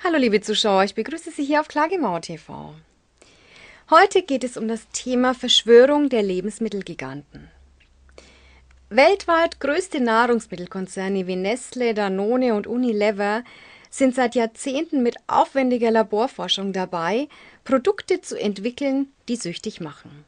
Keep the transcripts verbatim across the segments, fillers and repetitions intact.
Hallo liebe Zuschauer, ich begrüße Sie hier auf Klagemauer T V. Heute geht es um das Thema Verschwörung der Lebensmittelgiganten. Weltweit größte Nahrungsmittelkonzerne wie Nestle, Danone und Unilever sind seit Jahrzehnten mit aufwendiger Laborforschung dabei, Produkte zu entwickeln, die süchtig machen.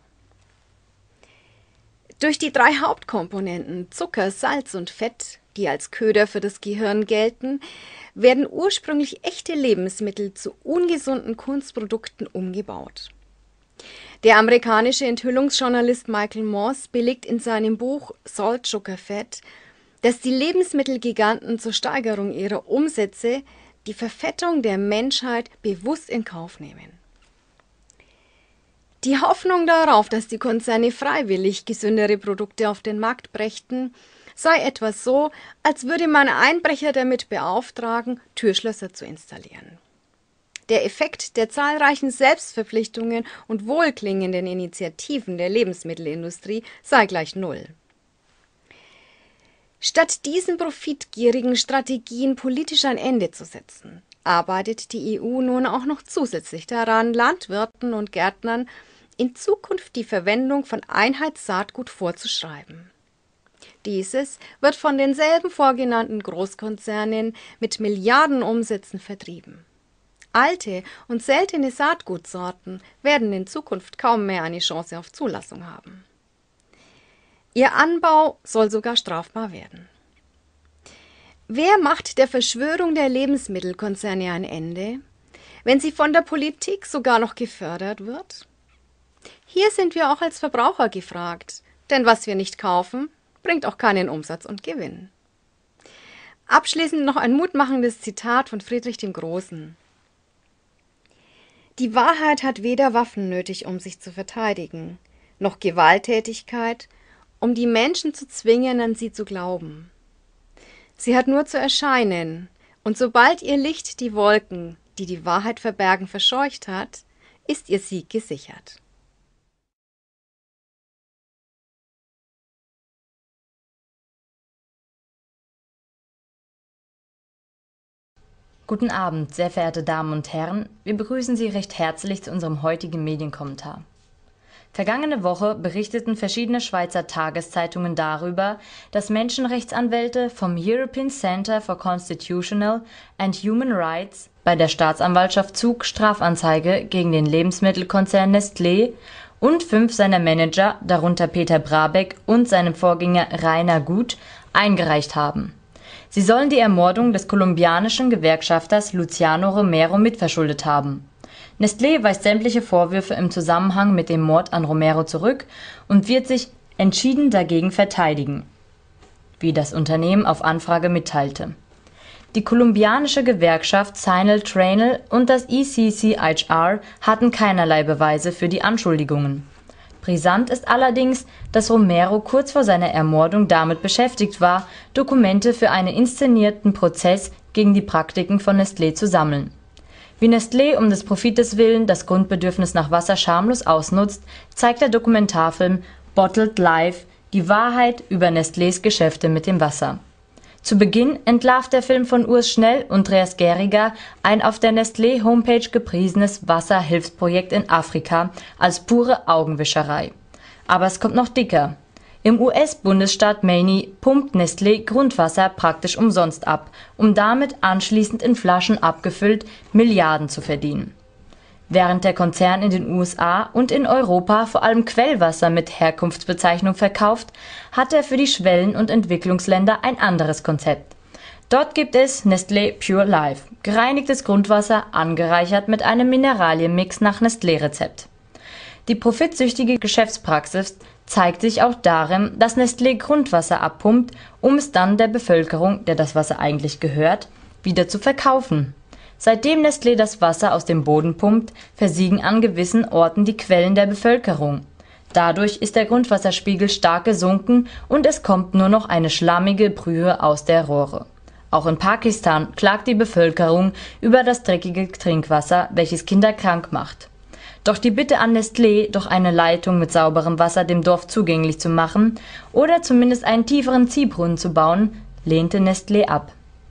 Durch die drei Hauptkomponenten Zucker, Salz und Fett, die als Köder für das Gehirn gelten, werden ursprünglich echte Lebensmittel zu ungesunden Kunstprodukten umgebaut. Der amerikanische Enthüllungsjournalist Michael Moss belegt in seinem Buch Salt, Sugar, Fat, dass die Lebensmittelgiganten zur Steigerung ihrer Umsätze die Verfettung der Menschheit bewusst in Kauf nehmen. Die Hoffnung darauf, dass die Konzerne freiwillig gesündere Produkte auf den Markt brächten, sei etwas so, als würde man Einbrecher damit beauftragen, Türschlösser zu installieren. Der Effekt der zahlreichen Selbstverpflichtungen und wohlklingenden Initiativen der Lebensmittelindustrie sei gleich null. Statt diesen profitgierigen Strategien politisch ein Ende zu setzen, arbeitet die E U nun auch noch zusätzlich daran, Landwirten und Gärtnern in Zukunft die Verwendung von Einheitssaatgut vorzuschreiben. Dieses wird von denselben vorgenannten Großkonzernen mit Milliardenumsätzen vertrieben. Alte und seltene Saatgutsorten werden in Zukunft kaum mehr eine Chance auf Zulassung haben. Ihr Anbau soll sogar strafbar werden. Wer macht der Verschwörung der Lebensmittelkonzerne ein Ende, wenn sie von der Politik sogar noch gefördert wird? Hier sind wir auch als Verbraucher gefragt, denn was wir nicht kaufen, bringt auch keinen Umsatz und Gewinn. Abschließend noch ein mutmachendes Zitat von Friedrich dem Großen. Die Wahrheit hat weder Waffen nötig, um sich zu verteidigen, noch Gewalttätigkeit, um die Menschen zu zwingen, an sie zu glauben. Sie hat nur zu erscheinen, und sobald ihr Licht die Wolken, die die Wahrheit verbergen, verscheucht hat, ist ihr Sieg gesichert. Guten Abend, sehr verehrte Damen und Herren. Wir begrüßen Sie recht herzlich zu unserem heutigen Medienkommentar. Vergangene Woche berichteten verschiedene Schweizer Tageszeitungen darüber, dass Menschenrechtsanwälte vom European Center for Constitutional and Human Rights bei der Staatsanwaltschaft Zug Strafanzeige gegen den Lebensmittelkonzern Nestlé und fünf seiner Manager, darunter Peter Brabeck und seinem Vorgänger Rainer Gut, eingereicht haben. Sie sollen die Ermordung des kolumbianischen Gewerkschafters Luciano Romero mitverschuldet haben. Nestlé weist sämtliche Vorwürfe im Zusammenhang mit dem Mord an Romero zurück und wird sich entschieden dagegen verteidigen, wie das Unternehmen auf Anfrage mitteilte. Die kolumbianische Gewerkschaft Sinel Trainel und das E C C H R hatten keinerlei Beweise für die Anschuldigungen. Brisant ist allerdings, dass Romero kurz vor seiner Ermordung damit beschäftigt war, Dokumente für einen inszenierten Prozess gegen die Praktiken von Nestlé zu sammeln. Wie Nestlé um des Profites willen das Grundbedürfnis nach Wasser schamlos ausnutzt, zeigt der Dokumentarfilm Bottled Life die Wahrheit über Nestlés Geschäfte mit dem Wasser. Zu Beginn entlarvt der Film von Urs Schnell und Andreas Geriger ein auf der Nestlé-Homepage gepriesenes Wasserhilfsprojekt in Afrika als pure Augenwischerei. Aber es kommt noch dicker. Im U S-Bundesstaat Maine pumpt Nestlé Grundwasser praktisch umsonst ab, um damit anschließend in Flaschen abgefüllt Milliarden zu verdienen. Während der Konzern in den U S A und in Europa vor allem Quellwasser mit Herkunftsbezeichnung verkauft, hat er für die Schwellen- und Entwicklungsländer ein anderes Konzept. Dort gibt es Nestlé Pure Life, gereinigtes Grundwasser angereichert mit einem Mineralienmix nach Nestlé-Rezept. Die profitsüchtige Geschäftspraxis zeigt sich auch darin, dass Nestlé Grundwasser abpumpt, um es dann der Bevölkerung, der das Wasser eigentlich gehört, wieder zu verkaufen. Seitdem Nestlé das Wasser aus dem Boden pumpt, versiegen an gewissen Orten die Quellen der Bevölkerung. Dadurch ist der Grundwasserspiegel stark gesunken und es kommt nur noch eine schlammige Brühe aus der Rohre. Auch in Pakistan klagt die Bevölkerung über das dreckige Trinkwasser, welches Kinder krank macht. Doch die Bitte an Nestlé, doch eine Leitung mit sauberem Wasser dem Dorf zugänglich zu machen oder zumindest einen tieferen Ziehbrunnen zu bauen, lehnte Nestlé ab.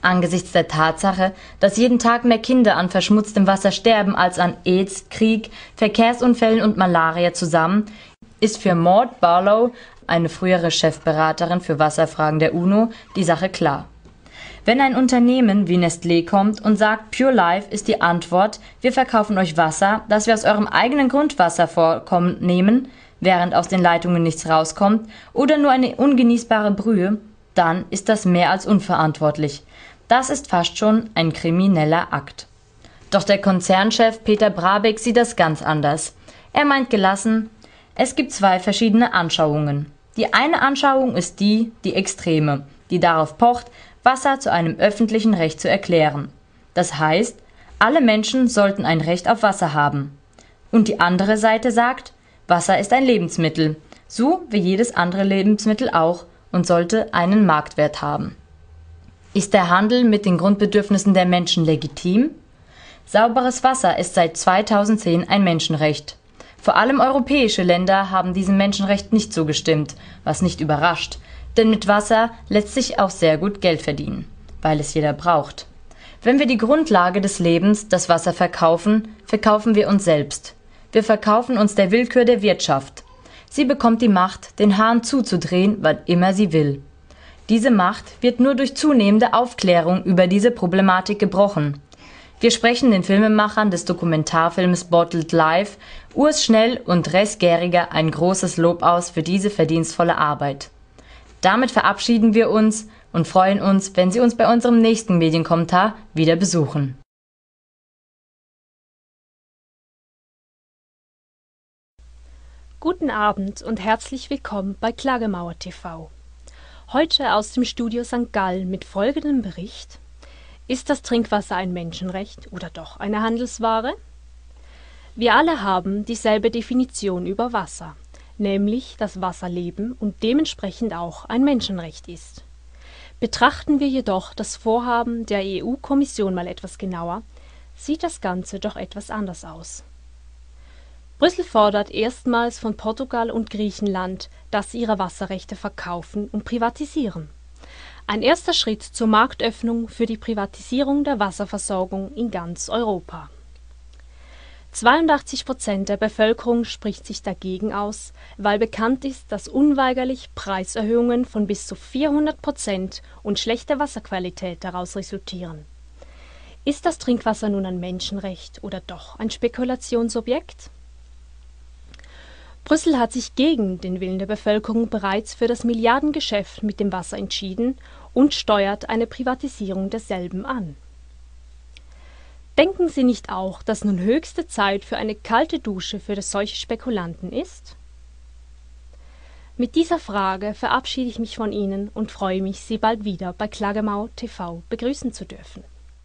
Angesichts der Tatsache, dass jeden Tag mehr Kinder an verschmutztem Wasser sterben als an AIDS, Krieg, Verkehrsunfällen und Malaria zusammen, ist für Maud Barlow, eine frühere Chefberaterin für Wasserfragen der UNO, die Sache klar. Wenn ein Unternehmen wie Nestlé kommt und sagt, Pure Life ist die Antwort, wir verkaufen euch Wasser, das wir aus eurem eigenen Grundwasservorkommen nehmen, während aus den Leitungen nichts rauskommt, oder nur eine ungenießbare Brühe, dann ist das mehr als unverantwortlich. Das ist fast schon ein krimineller Akt. Doch der Konzernchef Peter Brabeck sieht das ganz anders. Er meint gelassen, es gibt zwei verschiedene Anschauungen. Die eine Anschauung ist die, die Extreme, die darauf pocht, Wasser zu einem öffentlichen Recht zu erklären. Das heißt, alle Menschen sollten ein Recht auf Wasser haben. Und die andere Seite sagt, Wasser ist ein Lebensmittel, so wie jedes andere Lebensmittel auch, und sollte einen Marktwert haben. Ist der Handel mit den Grundbedürfnissen der Menschen legitim? Sauberes Wasser ist seit zweitausendzehn ein Menschenrecht. Vor allem europäische Länder haben diesem Menschenrecht nicht zugestimmt, was nicht überrascht, denn mit Wasser lässt sich auch sehr gut Geld verdienen, weil es jeder braucht. Wenn wir die Grundlage des Lebens, das Wasser, verkaufen, verkaufen wir uns selbst. Wir verkaufen uns der Willkür der Wirtschaft. Sie bekommt die Macht, den Hahn zuzudrehen, wann immer sie will. Diese Macht wird nur durch zunehmende Aufklärung über diese Problematik gebrochen. Wir sprechen den Filmemachern des Dokumentarfilms Bottled Life, Urs Schnell und Res Gehriger, ein großes Lob aus für diese verdienstvolle Arbeit. Damit verabschieden wir uns und freuen uns, wenn Sie uns bei unserem nächsten Medienkommentar wieder besuchen. Guten Abend und herzlich willkommen bei Klagemauer T V. Heute aus dem Studio Sankt Gallen mit folgendem Bericht: Ist das Trinkwasser ein Menschenrecht oder doch eine Handelsware? Wir alle haben dieselbe Definition über Wasser, nämlich dass Wasser Leben und dementsprechend auch ein Menschenrecht ist. Betrachten wir jedoch das Vorhaben der E U-Kommission mal etwas genauer, sieht das Ganze doch etwas anders aus. Brüssel fordert erstmals von Portugal und Griechenland, dass sie ihre Wasserrechte verkaufen und privatisieren. Ein erster Schritt zur Marktöffnung für die Privatisierung der Wasserversorgung in ganz Europa. zweiundachtzig Prozent der Bevölkerung spricht sich dagegen aus, weil bekannt ist, dass unweigerlich Preiserhöhungen von bis zu vierhundert Prozent und schlechte Wasserqualität daraus resultieren. Ist das Trinkwasser nun ein Menschenrecht oder doch ein Spekulationsobjekt? Brüssel hat sich gegen den Willen der Bevölkerung bereits für das Milliardengeschäft mit dem Wasser entschieden und steuert eine Privatisierung desselben an. Denken Sie nicht auch, dass nun höchste Zeit für eine kalte Dusche für solche Spekulanten ist? Mit dieser Frage verabschiede ich mich von Ihnen und freue mich, Sie bald wieder bei Klagemauer T V begrüßen zu dürfen.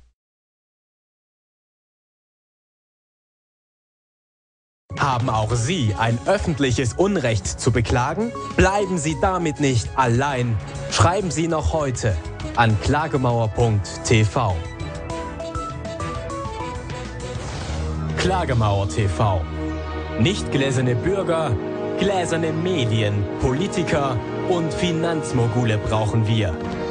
Haben auch Sie ein öffentliches Unrecht zu beklagen? Bleiben Sie damit nicht allein. Schreiben Sie noch heute an klagemauer punkt t v. Klagemauer T V. Nicht gläserne Bürger, gläserne Medien, Politiker und Finanzmogule brauchen wir.